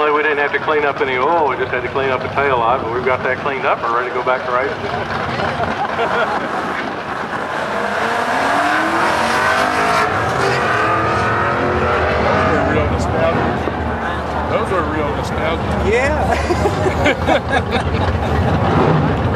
Originally, we didn't have to clean up any oil. We just had to clean up the tail light, but we've got that cleaned up and ready to go back to racing. Real nostalgic. Those are real nostalgic. Yeah.